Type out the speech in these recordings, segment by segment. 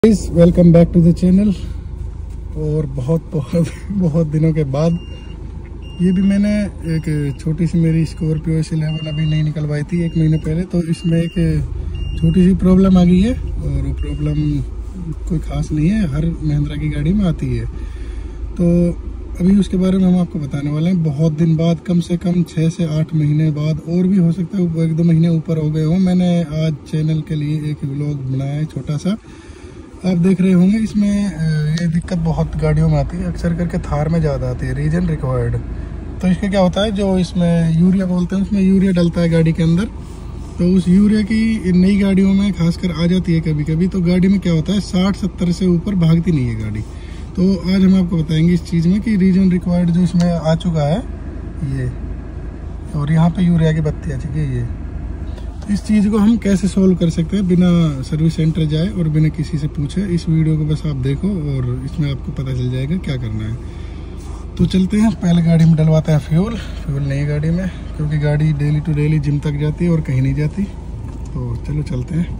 Welcome back to the channel. और बहुत दिनों के बाद ये भी मैंने एक छोटी सी मेरी स्कॉर्पियो S11 अभी नहीं निकलवाई थी 1 महीने पहले। तो इसमें एक छोटी सी प्रॉब्लम आ गई है और वो प्रॉब्लम कोई ख़ास नहीं है, हर महिंद्रा की गाड़ी में आती है। तो अभी उसके बारे में हम आपको बताने वाले हैं। बहुत दिन बाद, कम से कम 6 से 8 महीने बाद, और भी हो सकता है 1-2 महीने ऊपर हो गए हों, मैंने आज चैनल के लिए एक व्लॉग बनाया है छोटा सा। आप देख रहे होंगे इसमें ये दिक्कत बहुत गाड़ियों में आती है, अक्सर करके थार में ज़्यादा आती है, रीजन रिक्वायर्ड। तो इसका क्या होता है, जो इसमें यूरिया बोलते हैं, उसमें यूरिया डलता है गाड़ी के अंदर। तो उस यूरिया की नई गाड़ियों में खासकर आ जाती है कभी कभी। तो गाड़ी में क्या होता है, 60-70 से ऊपर भागती नहीं है गाड़ी। तो आज हम आपको बताएंगे इस चीज़ में कि रीजन रिक्वायर्ड जो इसमें आ चुका है ये, और यहाँ पे यूरिया की बत्ती आ चुकी है ये। इस चीज़ को हम कैसे सोल्व कर सकते हैं बिना सर्विस सेंटर जाए और बिना किसी से पूछे। इस वीडियो को बस आप देखो और इसमें आपको पता चल जाएगा क्या करना है। तो चलते हैं, पहले गाड़ी में डलवाते हैं फ्यूल नहीं है गाड़ी में, क्योंकि गाड़ी डेली टू डेली जिम तक जाती है और कहीं नहीं जाती। तो चलो चलते हैं।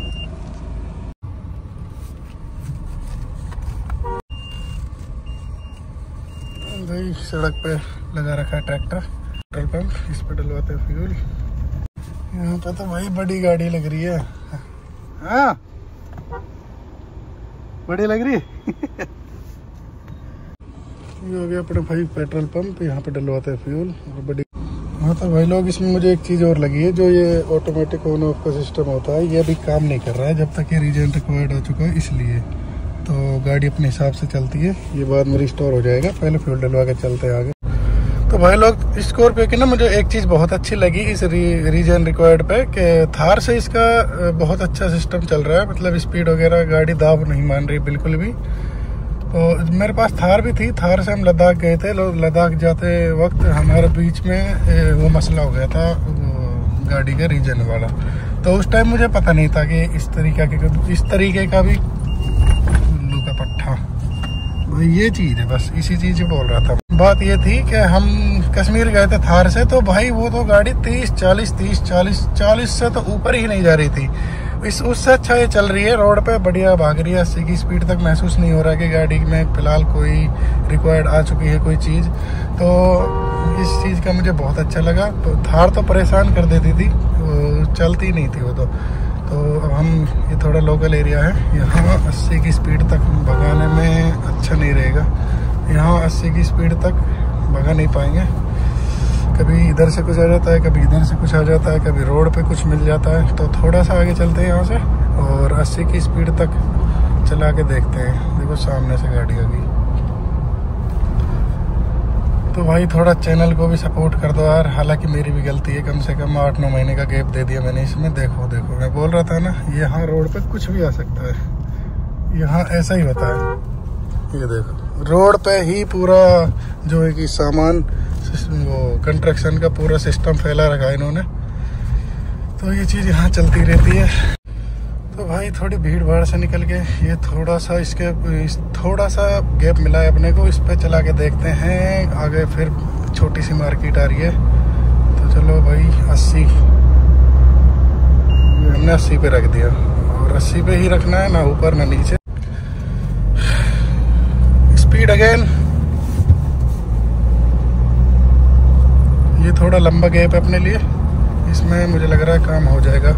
भाई सड़क पे लगा रखा है ट्रैक्टर, पेट्रोल पंप, इस पर डलवाते हैं फ्यूल। यहाँ पे तो भाई बड़ी गाड़ी लग रही है। हाँ बड़ी लग रही है। ये हो गया अपने भाई पेट्रोल पंप, यहाँ पे डलवाते हैं फ्यूल और बड़ी। हाँ तो भाई लोग, इसमें मुझे एक चीज़ और लगी है, जो ये ऑटोमेटिक ऑन ऑफ का सिस्टम होता है, ये अभी काम नहीं कर रहा है जब तक ये रीजन रिक्वायर्ड हो चुका है, इसलिए। तो गाड़ी अपने हिसाब से चलती है, ये बाद में रिस्टोर हो जाएगा। पहले फ्यूल डलवा के चलते हैं आगे। तो भाई लोग, स्कॉर्पियो की ना मुझे एक चीज़ बहुत अच्छी लगी इस रीजन रिक्वायर्ड पे, कि थार से इसका बहुत अच्छा सिस्टम चल रहा है। मतलब स्पीड वगैरह गाड़ी दाब नहीं मान रही बिल्कुल भी। तो मेरे पास थार भी थी, थार से हम लद्दाख गए थे। लद्दाख जाते वक्त हमारे बीच में वो मसला हो गया था गाड़ी के रीजन वाला। तो उस टाइम मुझे पता नहीं था कि इस तरीके का भी उल्लू का पट्टा, भाई ये चीज़ है। बस इसी चीज़ बोल रहा था। बात ये थी कि हम कश्मीर गए थे थार से, तो भाई वो तो गाड़ी 30-40 से तो ऊपर ही नहीं जा रही थी। उससे अच्छा ये चल रही है, रोड पे बढ़िया भाग रही है। 80 की स्पीड तक महसूस नहीं हो रहा है कि गाड़ी में फिलहाल कोई रिक्वायर्ड आ चुकी है कोई चीज़। तो इस चीज़ का मुझे बहुत अच्छा लगा। तो थार तो परेशान कर देती थी, चलती नहीं थी वो तो अब हम, ये थोड़ा लोकल एरिया है, यहाँ 80 की स्पीड तक भगाने में अच्छा नहीं रहेगा। यहाँ 80 की स्पीड तक भगा नहीं पाएंगे। कभी इधर से कुछ आ जाता है, कभी इधर से कुछ आ जाता है, कभी रोड पे कुछ मिल जाता है। तो थोड़ा सा आगे चलते हैं यहाँ से और 80 की स्पीड तक चला के देखते हैं। देखो सामने से गाड़ी आ गई। तो भाई थोड़ा चैनल को भी सपोर्ट कर दो यार। हालांकि मेरी भी गलती है, कम से कम 8-9 महीने का गैप दे दिया मैंने इसमें। देखो मैं बोल रहा था ना, यहाँ रोड पे कुछ भी आ सकता है, यहाँ ऐसा ही होता है। ये देखो रोड पे ही पूरा जो है कि सामान, वो कंस्ट्रक्शन का पूरा सिस्टम फैला रखा है इन्होंने। तो ये चीज़ यहाँ चलती रहती है। तो भाई थोड़ी भीड़ भाड़ से निकल के ये थोड़ा सा गैप मिला है अपने को, इस पे चला के देखते हैं। आगे फिर छोटी सी मार्केट आ रही है। तो चलो भाई 80, हमने 80 पे रख दिया, और 80 पे ही रखना है, ना ऊपर ना नीचे। Speed again. ये थोड़ा लंबा गैप है अपने लिए, इसमें मुझे लग रहा है काम हो जाएगा।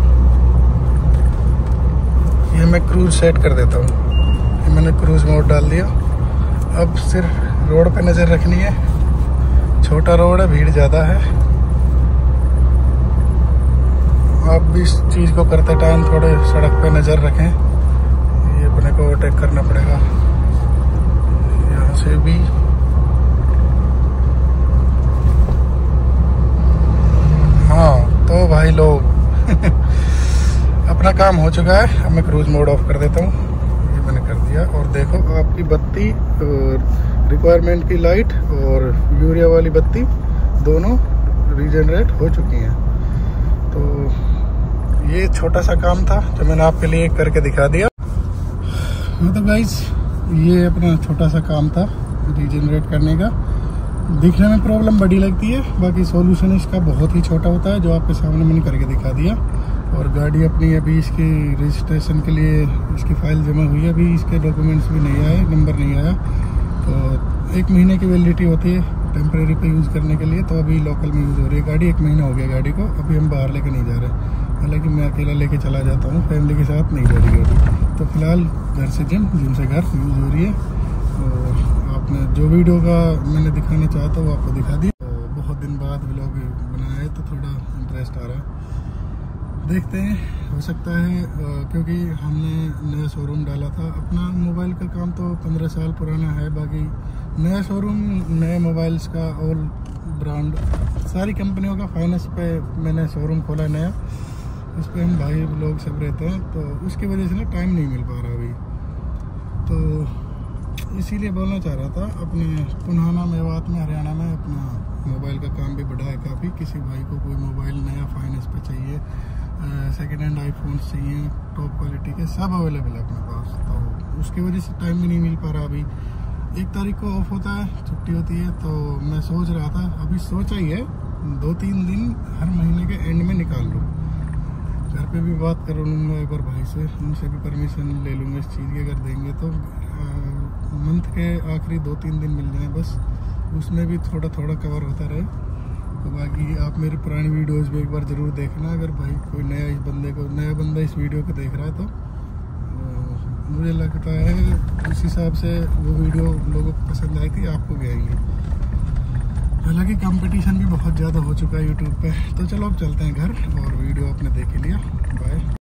ये मैं क्रूज सेट कर देता हूँ। ये मैंने क्रूज मोड डाल दिया। अब सिर्फ रोड पे नज़र रखनी है। छोटा रोड है, भीड़ ज़्यादा है। आप भी इस चीज़ को करते टाइम थोड़े सड़क पे नज़र रखें। ये अपने को ओवरटेक करना पड़ेगा यहाँ से भी। हाँ तो भाई लोग अपना काम हो चुका है। अब मैं क्रूज मोड ऑफ कर देता हूँ। ये मैंने कर दिया, और देखो आपकी बत्ती, रिक्वायरमेंट की लाइट और यूरिया वाली बत्ती दोनों रीजनरेट हो चुकी हैं। तो ये छोटा सा काम था जो मैंने आपके लिए करके दिखा दिया। मतलब गाइस, ये अपना छोटा सा काम था रीजनरेट करने का। दिखने में प्रॉब्लम बड़ी लगती है, बाकी सॉल्यूशन इसका बहुत ही छोटा होता है, जो आपके सामने मैंने करके दिखा दिया। और गाड़ी अपनी अभी इसकी रजिस्ट्रेशन के लिए इसकी फ़ाइल जमा हुई है, अभी इसके डॉक्यूमेंट्स भी नहीं आए, नंबर नहीं आया। तो 1 महीने की वैलिडिटी होती है टेम्प्रेरी पे यूज़ करने के लिए। तो अभी लोकल में यूज़ हो रही है गाड़ी, 1 महीना हो गया गाड़ी को। अभी हम बाहर लेके नहीं जा रहे, हालांकि मैं अकेला लेके चला जाता हूँ, फैमिली के साथ नहीं जा रही गाड़ी। तो फिलहाल घर से जिम से घर यूज़ हो रही है। और आपने जो वीडियो का मैंने दिखाना चाहता वो आपको दिखा दी। तो बहुत दिन बाद व्लॉग बनाया है तो थोड़ा इंटरेस्ट आ रहा है, देखते हैं। हो सकता है क्योंकि हमने नया शोरूम डाला था अपना। मोबाइल का काम तो 15 साल पुराना है, बाकी नया शोरूम, नए मोबाइल्स का ऑल ब्रांड सारी कंपनियों का फाइनेंस पे मैंने शोरूम खोला नया। उस पर हम भाई लोग सब रहते हैं, तो उसकी वजह से ना टाइम नहीं मिल पा रहा अभी। तो इसीलिए बोलना चाह रहा था, अपने पुनाना मेवात में हरियाणा में अपना मोबाइल का काम भी बढ़ा है काफ़ी। किसी भाई को कोई मोबाइल नया फाइनेंस पे चाहिए, सेकेंड हैंड आईफोन्स चाहिए टॉप क्वालिटी के, सब अवेलेबल है अपने पास। तो उसकी वजह से टाइम भी नहीं मिल पा रहा अभी। 1 तारीख को ऑफ होता है, छुट्टी होती है। तो मैं सोच रहा था, अभी सोचा ही है 2-3 दिन हर महीने के एंड में निकाल लूँ। घर पे भी बात कर लूँगा एक बार भाई से, उनसे भी परमिशन ले लूँगा इस चीज़ की। अगर देंगे तो मंथ के आखिरी 2-3 दिन मिल जाए बस, उसमें भी थोड़ा थोड़ा कवर होता रहे। तो बाकी आप मेरी पुरानी वीडियोस भी एक बार ज़रूर देखना। अगर भाई कोई नया बंदा इस वीडियो को देख रहा है तो मुझे लगता है उस हिसाब से वो वीडियो लोगों को पसंद आई थी, आपको भी आएंगी। हालांकि कंपटीशन भी बहुत ज़्यादा हो चुका है यूट्यूब पे। तो चलो अब चलते हैं घर, और वीडियो आपने देख लिया, बाय।